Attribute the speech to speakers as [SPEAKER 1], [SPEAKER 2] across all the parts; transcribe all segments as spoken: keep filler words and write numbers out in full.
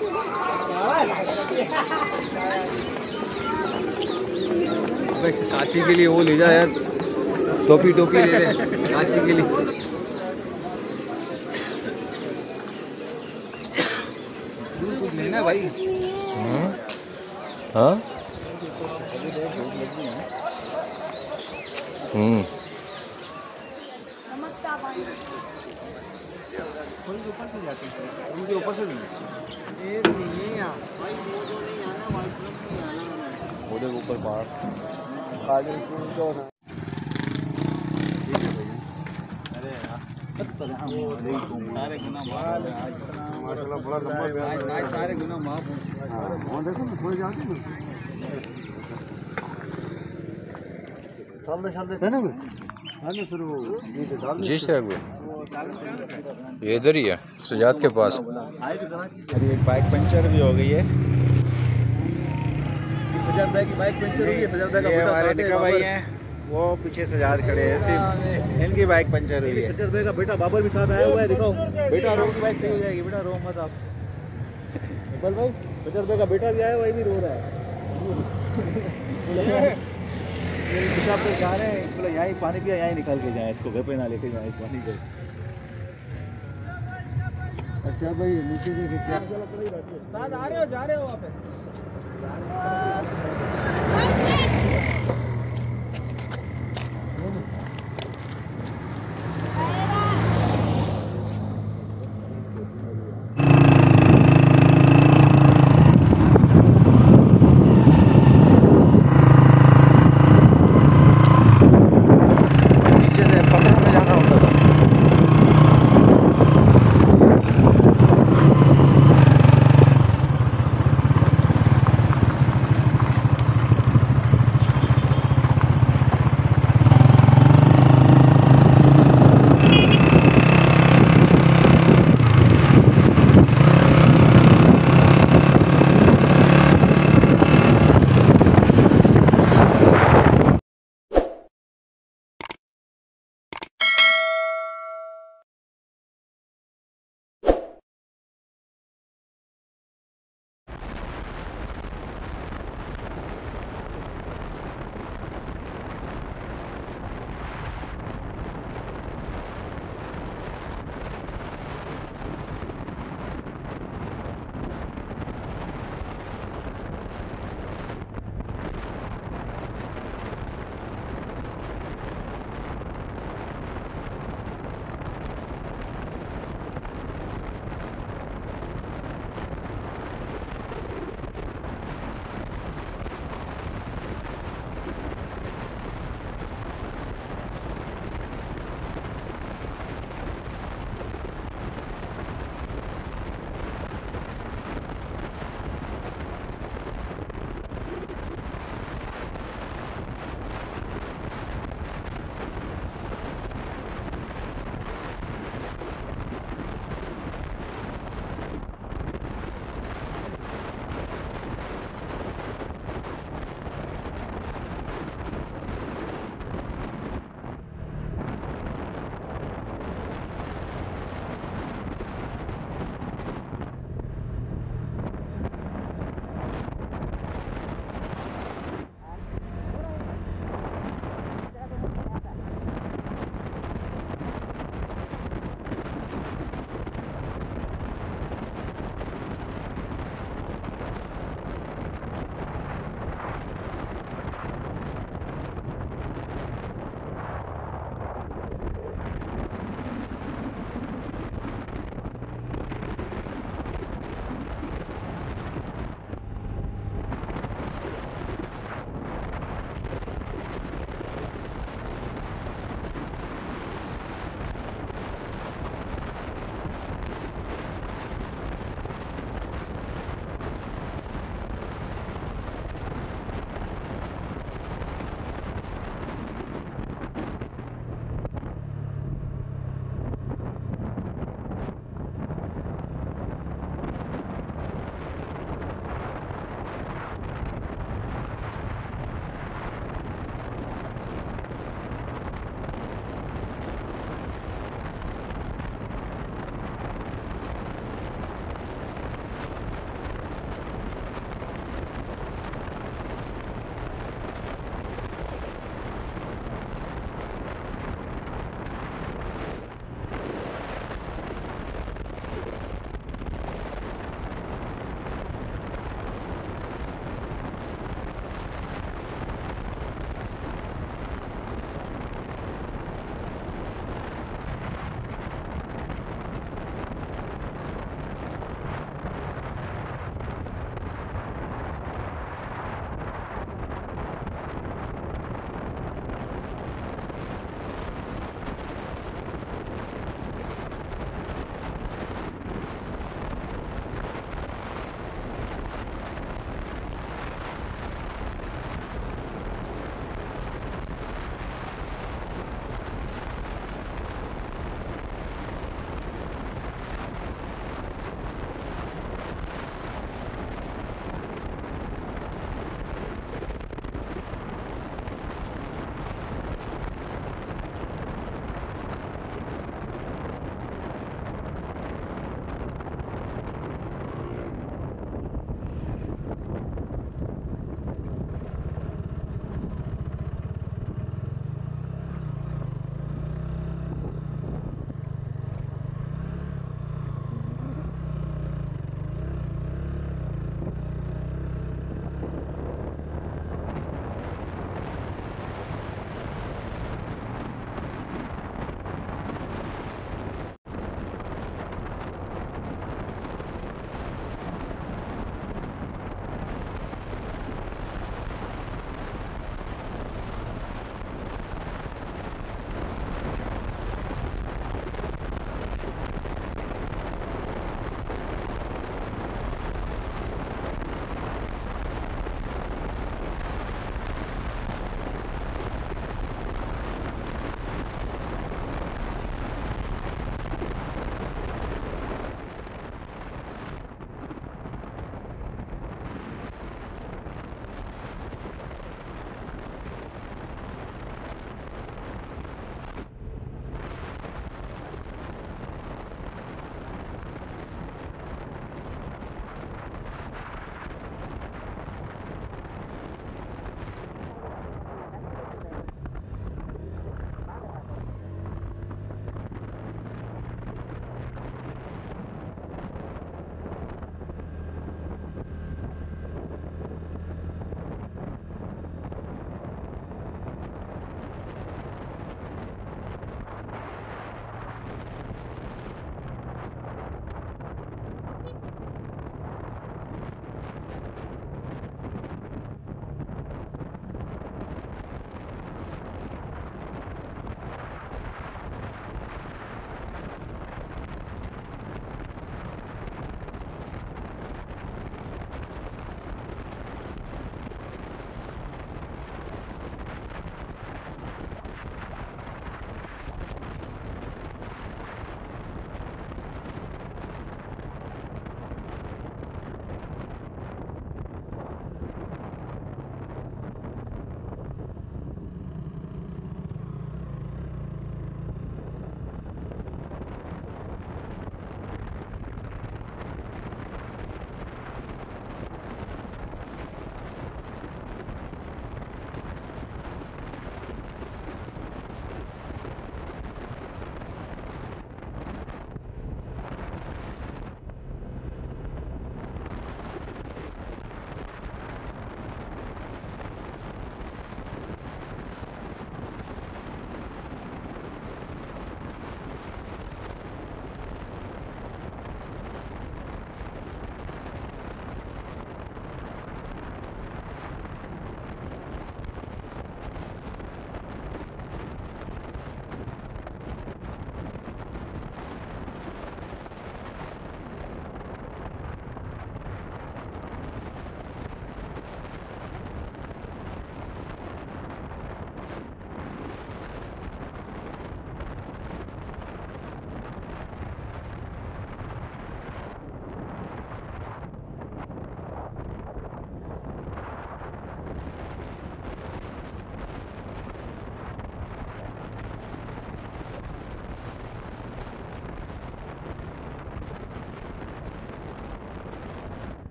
[SPEAKER 1] चाची के लिए वो ले जा यार, टोपी टोपी ले ले चाची के लिए। कुछ लेना भाई।
[SPEAKER 2] हाँ हम्म
[SPEAKER 1] उनके ऊपर से एक नहीं है भाई, वो जो नहीं आना वाइट नहीं आना, वो देखो ऊपर बाहर काजल को ना। अरे अस्सलाम वालेकुम, सारे गुनाह माफ, माशाल्लाह बड़ा लंबा आज आज सारे गुनाह माफ हो। हां देखो ना थोड़ी जाती है साल दे साल दे है ना। हां ना फिर वो
[SPEAKER 2] जी साहब ये इधर ही है सजाद के पास।
[SPEAKER 1] अरे एक बाइक पंचर भी हो गई है। सजाद भाई की बाइक पंचर हुई है। सजाद भाई का बेटा हमारे टिका भाई हैं, वो पीछे सजाद खड़े हैं, इसकी इनकी बाइक पंचर हुई है। सजाद भाई का बेटा बाबर भी साथ आया हुआ है, दिखाओ बेटा रो की बाइक सही हो जाएगी, बेटा रो मत आप। इकबाल भाई सजाद भाई का बेटा भी आया हुआ है, भी रो रहा है। पेशाब पे जा रहे हैं, बोला यहीं पानी पिया यहीं निकाल के जाए, इसको घर पे ना लेके जाए पानी को। अच्छा भाई नीचे देखे क्या साथ आ रहे हो जा रहे हो वापस?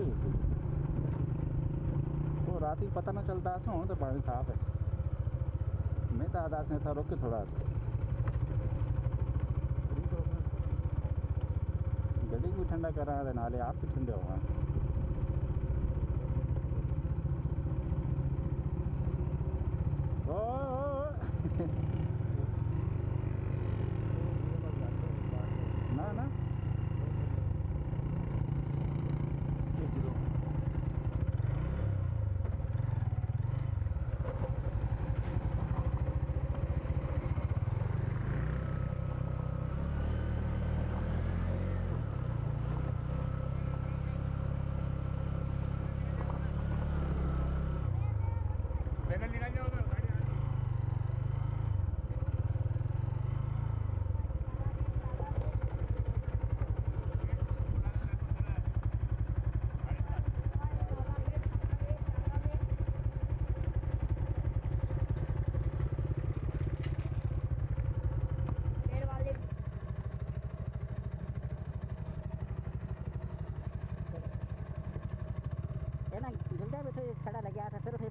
[SPEAKER 1] उसी वो रात ही पता ना चलता ऐसा हो तो पानी साफ है। मैं तो आधा से था रोक के थोड़ा गड्डी को ठंडा कर रहा है नाले आप भी ठंडे होगा। ना ना खड़ा लग गया था फिर